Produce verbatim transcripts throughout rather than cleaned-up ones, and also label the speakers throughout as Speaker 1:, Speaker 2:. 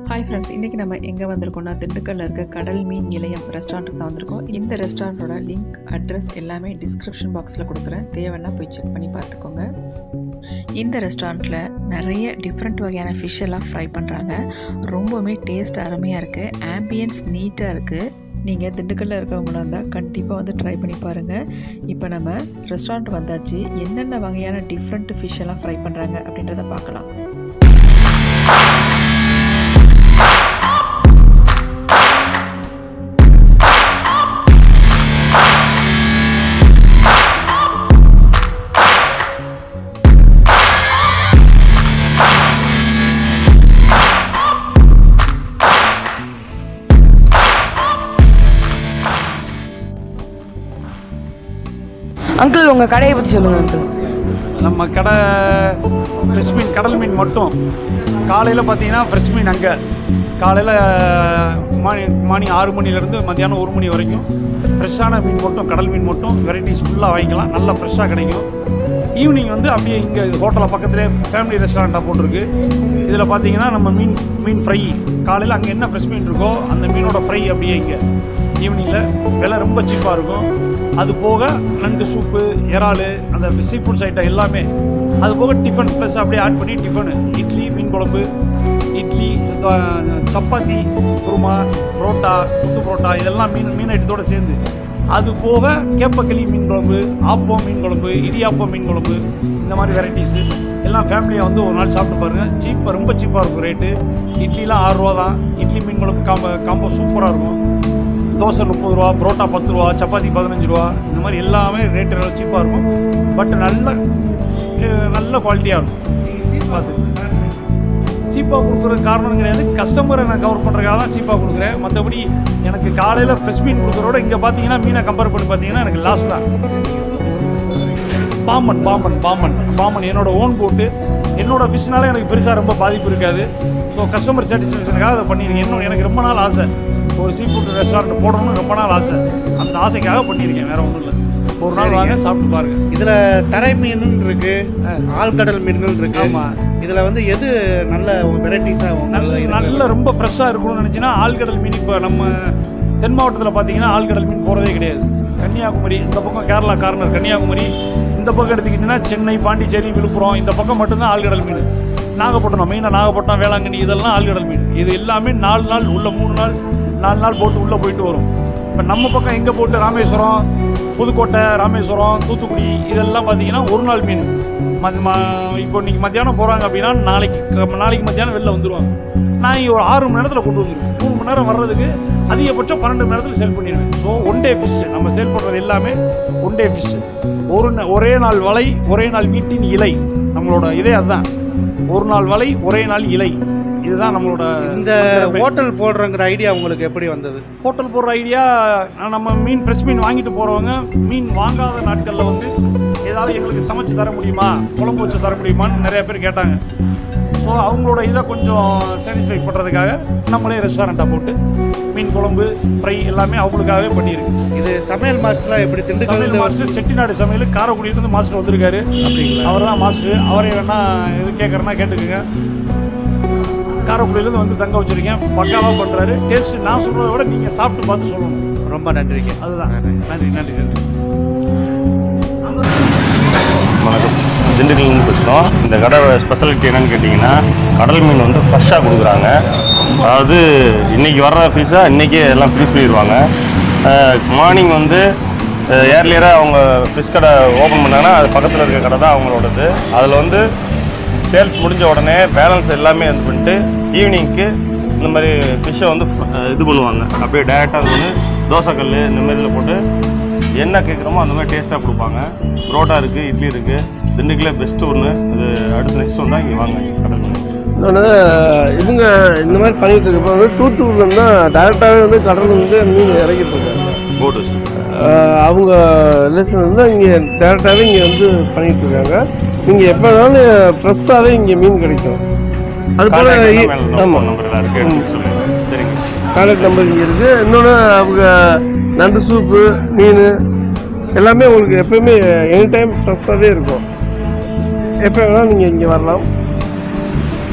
Speaker 1: Hi friends, இன்னைக்கு நம்ம எங்க வந்திருக்கோம்னா திண்டுக்கல்ல இருக்க கடல் மீன் நிலையம் ரெஸ்டாரண்ட்டுக்கு தான் வந்திருக்கோம். இந்த ரெஸ்டாரண்டோட லிங்க் அட்ரஸ் எல்லாமே டிஸ்கிரிப்ஷன் பாக்ஸ்ல கொடுக்குறேன். தேவைன்னா போய் செக் பண்ணி பார்த்துக்கோங்க. இந்த ரெஸ்டாரண்ட்ல நிறைய டிஃப்ரெண்ட் வகையான ஃபிஷ் எல்லாம் ஃப்ரை பண்றாங்க. ரொம்பவே டேஸ்ட் அருமையா இருக்கு. ஆம்பியன்ஸ் நீட்டா இருக்கு. நீங்கள் திண்டுக்கல்ல இருக்கவங்களா இருந்தால் கண்டிப்பாக வந்து ட்ரை பண்ணி பாருங்கள். இப்போ நம்ம ரெஸ்டாரண்ட் வந்தாச்சு. என்னென்ன வகையான டிஃப்ரெண்ட் ஃபிஷ் எல்லாம் ஃப்ரை பண்ணுறாங்க அப்படின்றத பார்க்கலாம்.
Speaker 2: அங்கிள் உங்கள் கடையை பற்றி சொல்லுங்கள் அங்கிள்.
Speaker 3: நம்ம கடை ஃப்ரெஷ் மீன், கடல் மீன் மட்டும். காலையில் பார்த்தீங்கன்னா ஃப்ரெஷ் மீன் அங்கே காலையில் மார்னி மார்னிங் ஆறு மணிலேருந்து மத்தியானம் ஒரு மணி வரைக்கும் ஃப்ரெஷ்ஷான மீன் மட்டும், கடல் மீன் மட்டும் வெரைட்டிஸ் ஃபுல்லாக வாங்கிக்கலாம். நல்லா ஃப்ரெஷ்ஷாக கிடைக்கும். ஈவினிங் வந்து அப்படியே இங்கே ஹோட்டலில் பக்கத்துலேயே ஃபேமிலி ரெஸ்டாரண்ட்டாக போட்டிருக்கு. இதில் பார்த்தீங்கன்னா நம்ம மீன் மீன் ஃப்ரை காலையில் அங்கே என்ன ஃப்ரெஷ் மீன் இருக்கோ அந்த மீனோட ஃப்ரை அப்படியே இங்கே ஈவினிங்கில் விலை ரொம்ப சீப்பாக இருக்கும். அது போக நண்டு சூப்பு, இறால், அந்த சீ ஃபுட்ஸ் ஐட்டம் எல்லாமே அது போக டிஃபன் ப்ளஸ் அப்படியே ஆட் பண்ணி டிஃபனு இட்லி, மீன் குழம்பு, இட்லி, சப்பாத்தி, குருமா, புரோட்டா, குத்து புரோட்டா இதெல்லாம் மீன் மீன் ஐட்டத்தோடு சேர்ந்து. அது போக கேப்பக்களி மீன் குழம்பு, ஆப்பம் மீன் குழம்பு, இடியாப்பம் மீன் குழம்பு, இந்த மாதிரி வெரைட்டிஸு எல்லாம் ஃபேமிலியாக வந்து ஒரு நாள் சாப்பிட்டு பாருங்கள். சீப்பாக, ரொம்ப சீப்பாக இருக்கும் ரேட்டு. இட்லிலாம் ஆறு ரூபா தான். இட்லி மீன் குழம்பு காம்போ காம்போ சூப்பராக இருக்கும். தோசை முப்பது ரூபா, புரோட்டா பத்து ரூபா, சப்பாத்தி பதினஞ்சு ரூபா, இந்த மாதிரி எல்லாமே ரேட்டு சீப்பாக இருக்கும். பட் நல்ல நல்ல குவாலிட்டியாக இருக்கும். பார்த்து சீப்பாக கொடுக்குற காரணம் கிடையாது, கஸ்டமரை நான் கவர் பண்ணுறதுக்காக தான் சீப்பாக கொடுக்குறேன். மற்றபடி எனக்கு காலையில் ஃப்ரெஷ் மீன் கொடுக்குறோட இங்கே பார்த்தீங்கன்னா மீனை கம்பேர் பண்ணி பார்த்தீங்கன்னா எனக்கு லாஸ் தான். பாம்பன் பாம்பன் பாம்பன் பாம்பன் என்னோட ஓன் போட்டு, என்னோடய ஃபிஷ்னால எனக்கு பெருசாக ரொம்ப பாதிப்பு இருக்காது. ஸோ கஸ்டமர் சாட்டிஸ்ஃபேக்ஷனுக்காக அதை பண்ணியிருக்கேன். இன்னும் எனக்கு ரொம்ப நாள் ஆசை ஒரு சீ ஃபுட் ரெஸ்டாரண்ட் போடணும்னு ரொம்ப நாள் ஆசை. அந்த ஆசைக்காக பண்ணியிருக்கேன், வேறு ஒன்றும் இல்லை. ஒரு நாள் வாங்க சாப்பிட்டு பாருங்க.
Speaker 4: இதில் தரை மீன் இருக்கு, ஆழ்கடல் மீன்கள் இருக்கு. ஆமாம், இதில் வந்து எது நல்ல வெரைட்டிஸாக
Speaker 3: நல்ல நல்ல ரொம்ப ஃப்ரெஷ்ஷாக இருக்கணும்னு நினச்சின்னா ஆழ்கடல் மீன். இப்போ நம்ம தென் மாவட்டத்தில் பார்த்தீங்கன்னா ஆழ்கடல் மீன் போகிறதே கிடையாது. கன்னியாகுமரி இந்த பக்கம், கேரளா கார்னர் கன்னியாகுமரி, இந்த பக்கம் எடுத்துக்கிட்டிங்கன்னா சென்னை, பாண்டிச்சேரி, விழுப்புரம், இந்த பக்கம் மட்டும்தான் ஆழ்கடல் மீன். நாகப்பட்டினம், மெயினாக நாகப்பட்டினம், வேளாங்கண்ணி இதெல்லாம் ஆழ்கடல் மீன். இது எல்லாமே நாலு நாள் உள்ள மூணு நாள் நாலு நாள் போட்டு உள்ளே போயிட்டு வரும். இப்போ நம்ம பக்கம் எங்கே போட்டு ராமேஸ்வரம், புதுக்கோட்டை, ராமேஸ்வரம், தூத்துக்குடி இதெல்லாம் பார்த்தீங்கன்னா ஒரு நாள் மீன். ம இப்போ இன்றைக்கி மத்தியானம் போகிறாங்க அப்படின்னா நாளைக்கு நாளைக்கு மத்தியானம் வெளில வந்துடுவாங்க. நான் இங்கே ஒரு ஆறு மணி நேரத்தில் கொண்டு வந்துடுவேன். மூணு மணி நேரம் வர்றதுக்கு அதிகபட்சம் பன்னெண்டு மணி நேரத்தில் சேல் பண்ணிடுவேன். ஸோ ஒன் டே ஃபிஷ் நம்ம சேல் பண்ணுறது எல்லாமே ஒன் டே ஃபிஷ். ஒரு ஒரே நாள் வலை, ஒரே நாள் வீட்டின் இலை, நம்மளோட இதே அதுதான். ஒரு நாள் வலை, ஒரே நாள் இலை, இதுதான் நம்மளோட. இந்த
Speaker 4: ஹோட்டல் போடுறங்கிற ஐடியா உங்களுக்கு எப்படி வந்தது?
Speaker 3: ஹோட்டல் போடுற ஐடியா, நம்ம மீன் ஃப்ரெஷ் மீன் வாங்கிட்டு போகிறவங்க மீன் வாங்காத நாட்களில் வந்து ஏதாவது எங்களுக்கு சமைச்சு தர முடியுமா, குழம்பு வச்சு தர முடியுமான்னு நிறைய பேர் கேட்டாங்க. ஸோ அவங்களோட இதை கொஞ்சம் சாட்டிஸ்ஃபை பண்ணுறதுக்காக நம்மளே ரெஸ்டாரண்ட்டாக போட்டு மீன் குழம்பு, ஃப்ரை எல்லாமே அவங்களுக்காகவே பண்ணியிருக்கு.
Speaker 4: இது சமையல் மாஸ்டர்லாம் எப்படி? திண்டுக்கல்
Speaker 3: மாஸ்டர், செட்டிநாடு சமையல் காரைக்குடியிலேருந்து மாஸ்டர் வந்திருக்காரு. அவர் தான் மாஸ்டர். அவரே வேணா எது கேட்குறேன்னா கேட்டுக்குங்க. காரைக்குடியிலேருந்து வந்து தங்க வச்சுருக்கேன். பக்காவாக பண்ணுறாரு. டேஸ்ட்டு நான் சொல்கிறத விட நீங்கள் சாப்பிட்டு பார்த்து சொல்லணும்.
Speaker 4: ரொம்ப நன்றிங்க.
Speaker 3: அதுதான். நன்றி நன்றி நன்றி.
Speaker 5: வணக்கம், திண்டுக்கல்னு பேசுகிறோம். இந்த கடை ஸ்பெஷாலிட்டி என்னென்னு கேட்டிங்கன்னா கடல் மீன் வந்து ஃப்ரெஷ்ஷாக கொடுக்குறாங்க. அதாவது இன்றைக்கி வர்ற ஃபிஷ்ஷாக இன்றைக்கே எல்லாம் ஃபினிஷ் பண்ணிடுவாங்க. மார்னிங் வந்து ஏர்லியராக அவங்க ஃபிஷ் கடை ஓப்பன் பண்ணாங்கன்னா அது பக்கத்தில் இருக்கிற கடை தான் அவங்களோடது. அதில் வந்து சேல்ஸ் முடிஞ்ச உடனே பேலன்ஸ் எல்லாமே இது பண்ணிட்டு ஈவினிங்க்கு இந்த மாதிரி ஃபிஷ்ஷை வந்து இது பண்ணுவாங்க. அப்படியே டேரெக்டாக அது வந்து தோசைக்கல் இந்த மாதிரியில் போட்டு என்ன கேட்குறோமோ அந்த மாதிரி டேஸ்ட்டாக கொடுப்பாங்க. புரோட்டா இருக்குது, இட்லி இருக்குது. திண்டுக்கல்லே பெஸ்ட்டு ஒன்று. இது அடுத்து நெக்ஸ்ட் வந்தால் இங்கே வாங்க கடல்.
Speaker 6: இன்னொன்று இவங்க இந்த மாதிரி பண்ணிகிட்டு இருக்கப்போ வந்து தூத்துக்குடியில் தான் டேரெக்டாகவே வந்து கடல் வந்து மீன் இறக்கிட்டு இருக்காங்க.
Speaker 5: போட்டு
Speaker 6: அவங்க ரிலேஷன் வந்து இங்கே டேரெக்டாகவே இங்கே வந்து பண்ணிகிட்டு இருக்காங்க. நீங்கள் எப்போ வேணாலும் ஃப்ரெஷ்ஷாகவே இங்கே மீன் கிடைக்கும். அது போல் ஆமாம்,
Speaker 5: சரிங்க,
Speaker 6: கான்டாக்ட் நம்பர் இங்கே இருக்குது. இன்னொன்று அவங்க நண்டு சூப்பு, மீன் எல்லாமே உங்களுக்கு எப்போயுமே எனி டைம் ஃப்ரெஷ்ஷாகவே இருக்கும். எப்போ வேணாலும் நீங்கள் இங்கே வரலாம்.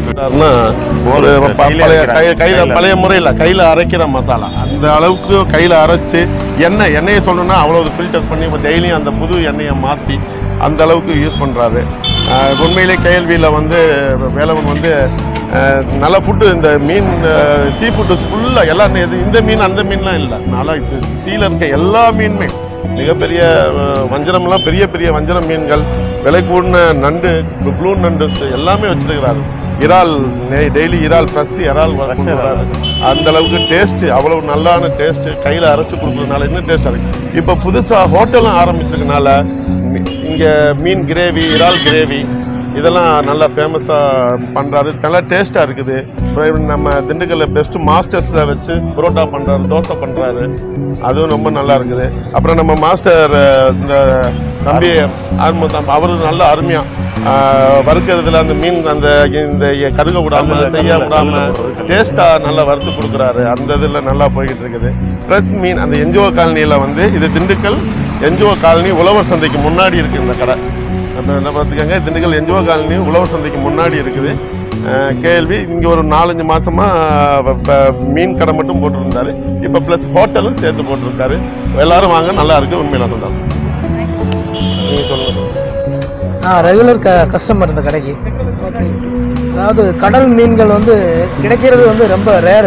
Speaker 7: ஒரு பழைய கை கையில் பழைய முறையில் கையில் அரைக்கிற மசாலா அந்த அளவுக்கு கையில் அரைச்சி எண்ணெய் எண்ணெயை சொல்லணும்னா அவ்வளோ ஃபில்டர் பண்ணி டெய்லியும் அந்த புது எண்ணெயை மாற்றி அந்த அளவுக்கு யூஸ் பண்ணுறாரு. உண்மையிலே கேஎல்வியில் வந்து வேலவன் வந்து நல்ல ஃபுட்டு, இந்த மீன் சீ ஃபுட்டு ஃபுல்லாக எல்லாம் இந்த மீன் அந்த மீன்லாம் இல்லை, நல்லா இது சீல இருக்க எல்லா மீனுமே மிகப்பெரிய வஞ்சரம்லாம் பெரிய பெரிய வஞ்சரம் மீன்கள், விலை கூடின நண்டு, ப்ளூ நண்டு எல்லாமே வச்சுருக்கிறாரு. இறால் டெய்லி இறால் ஃப்ரெஷ் இறால் வராது. அந்த அளவுக்கு டேஸ்ட்டு, அவ்வளோ நல்லான டேஸ்ட்டு, கையில் அரைச்சி கொடுக்குறதுனால இன்னும் டேஸ்ட்டாக இருக்குது. இப்போ புதுசாக ஹோட்டலும் ஆரம்பிச்சிருக்கனால இங்கே மீன் கிரேவி, இறால் கிரேவி இதெல்லாம் நல்லா ஃபேமஸாக பண்ணுறாரு. நல்லா டேஸ்ட்டாக இருக்குது. நம்ம திண்டுக்கல்ல பெஸ்ட்டு மாஸ்டர்ஸை வச்சு புரோட்டா பண்ணுறாரு, தோசை பண்ணுறாரு, அதுவும் ரொம்ப நல்லா இருக்குது. அப்புறம் நம்ம மாஸ்டர் இந்த தம்பி ஆரம்பம் அவரு நல்லா அருமையாக வறுக்கிறதுல அந்த மீன் அந்த இந்த கருக விடாமல் செய்ய விடாமல் டேஸ்ட்டாக நல்லா வறுத்து கொடுக்குறாரு. அந்த இதில் நல்லா போய்கிட்டு இருக்குது. ஃப்ரெஷ் மீன் அந்த என்ஜிஓ காலனியில் வந்து இது திண்டுக்கல் என்ஜிஓ காலனி உழவர் சந்தைக்கு முன்னாடி இருக்குது இந்த கடை. என்ன பார்த்துக்கோங்க, திண்டுக்கல் என்ஜிஓ காலனி உழவர் சந்தைக்கு முன்னாடி இருக்குது கேஎல்வி. இங்கே ஒரு நாலஞ்சு மாதமாக மீன் கடை மட்டும் போட்டிருந்தாரு. இப்போ ப்ளஸ் ஹோட்டலும் சேர்த்து போட்டிருக்காரு. எல்லோரும் வாங்க, நல்லா இருக்குது. உண்மையில சந்தோஷம். நீங்கள் சொல்லுங்கள்.
Speaker 8: ஆ ரெகுலர் க கஸ்டமர் இந்த கடைக்கு. அதாவது கடல் மீன்கள் வந்து கிடைக்கிறது வந்து ரொம்ப ரேரு.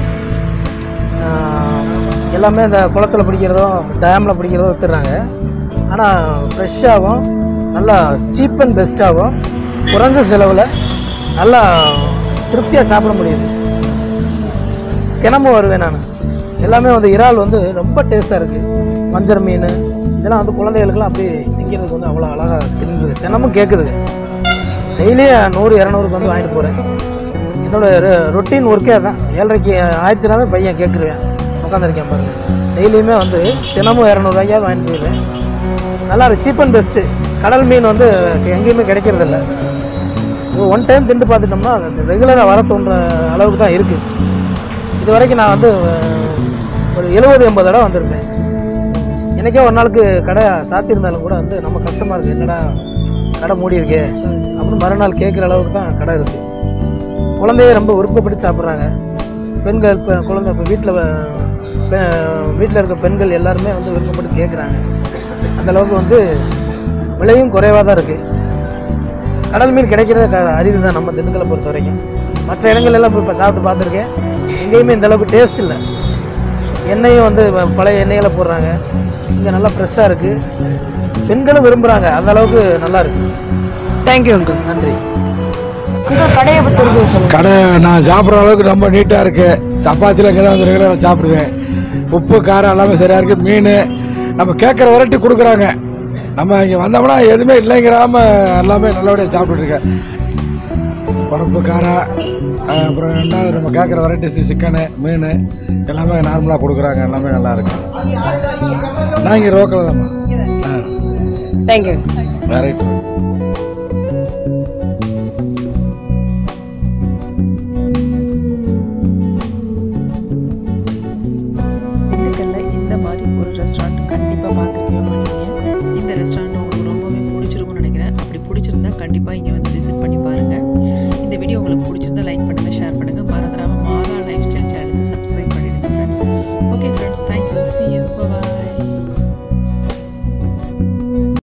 Speaker 8: எல்லாமே இந்த குளத்தில் பிடிக்கிறதும் டேமில் பிடிக்கிறதும் விற்றுறாங்க. ஆனால் ஃப்ரெஷ்ஷாகவும் நல்லா சீப் அண்ட் பெஸ்ட்டாகவும் குறைஞ்ச செலவில் நல்லா திருப்தியாக சாப்பிட முடியுது. தினமும் வருவேன் நான். எல்லாமே வந்து இறால் வந்து ரொம்ப டேஸ்ட்டாக இருக்குது. வஞ்சர மீன் இதெல்லாம் வந்து குழந்தைகளுக்கெல்லாம் அப்படி திங்கிறதுக்கு வந்து அவ்வளோ அழகாக தின்னுது. தினமும் கேட்குதுங்க. டெய்லியும் நூறு இரநூறுக்கு வந்து வாங்கிட்டு போகிறேன். என்னோடய ரொட்டீன் ஒர்க்கே தான். ஏழரைக்கு ஆயிடுச்சுனாவே பையன் கேட்குருவேன், உட்காந்துருக்கேன் பாருங்கள். டெய்லியுமே வந்து தினமும் இரநூறுவாய்க்காவது வாங்கிட்டு போயிடுவேன். நல்லா இருக்கு. Cheap and best. கடல் மீன் வந்து எங்கேயுமே கிடைக்கிறதில்ல. ஒன் டைம் திண்டு பார்த்துட்டோம்னா ரெகுலராக வர தோன்ற அளவுக்கு தான் இருக்குது. இது வரைக்கும் நான் வந்து ஒரு எழுபது எண்பது தடவை வந்திருப்பேன். எனக்கே ஒரு நாளுக்கு கடை சாத்தியிருந்தாலும் கூட வந்து நம்ம கஷ்டமாக இருக்குது, என்னடா கடை மூடி இருக்கே அப்படின்னு மறுநாள் கேட்குற அளவுக்கு தான் கடை இருக்குது. குழந்தைய ரொம்ப விருப்பப்பட்டு சாப்பிட்றாங்க. பெண்கள் இப்போ குழந்தை இப்போ வீட்டில் வீட்டில் இருக்க பெண்கள் எல்லாருமே வந்து விருப்பப்பட்டு கேட்குறாங்க. அந்தளவுக்கு வந்து விலையும் குறைவாக தான் இருக்குது. கடல் மீன் கிடைக்கிறத க அரிது தான் நம்ம திண்டுக்கலை பொறுத்த வரைக்கும். மற்ற இடங்கள்லாம் இப்போ இப்போ சாப்பிட்டு பார்த்துருக்கேன். எங்கேயுமே இந்தளவுக்கு டேஸ்ட் இல்லை. எண்ணெயும் வந்து பழைய எண்ணெய்களை போடுறாங்க. இங்கே நல்லா ஃப்ரெஷ்ஷாக இருக்குது. பெண்களும் விரும்புகிறாங்க. அந்த அளவுக்கு நல்லா இருக்குது.
Speaker 2: Thank you uncle.
Speaker 8: நன்றி.
Speaker 2: அங்கிள் கடையை பற்றி தெரிஞ்சு சொல்லுங்கள்.
Speaker 9: கடை நான் சாப்பிட்ற அளவுக்கு ரொம்ப நீட்டாக இருக்குது. சப்பாத்தியில் இங்கே தான் வந்து ரெகுலராக சாப்பிடுவேன். உப்பு காரம் எல்லாமே சரியாக இருக்குது. மீன் நம்ம கேட்குற வெரைட்டி கொடுக்குறாங்க. நம்ம இங்கே வந்தோம்னா எதுவுமே இல்லைங்கிறாம எல்லாமே நல்லபடியாக சாப்பிட்டுருக்கேன். பருப்பு காரம் அப்புறம் ரெண்டாவது நம்ம கேட்குற வெரைட்டிஸ் சிக்கனு மீன் எல்லாமே நார்மலாக கொடுக்குறாங்க. எல்லாமே நல்லா இருக்கு. நான் இங்கே ரோக்கில் தான்மா. ஆ
Speaker 2: தேங்க்யூ.
Speaker 9: ரைட்.
Speaker 1: திண்டுக்கல்ல இந்த மாதிரி ஒரு ரெஸ்டாரண்ட் கண்டிப்பாக பார்த்துருக்கவே மாட்டீங்க. இந்த ரெஸ்டாரண்ட் உங்களுக்கு ரொம்பவே பிடிச்சிருக்கும்னு நினைக்கிறேன். அப்படி பிடிச்சிருந்தா கண்டிப்பாக இங்கே வந்து விசிட் பண்ணி பாருங்கள். இந்த வீடியோ உங்களுக்கு பிடிச்சிருந்தா லைக் பண்ணுங்கள், ஷேர் பண்ணுங்கள். மறந்துடாமல் மாதா லைஃப் ஸ்டைல் சேனலுக்கு சப்ஸ்கிரைப் பண்ணிடுங்க friends. Okay friends, thank you. See you. Bye bye.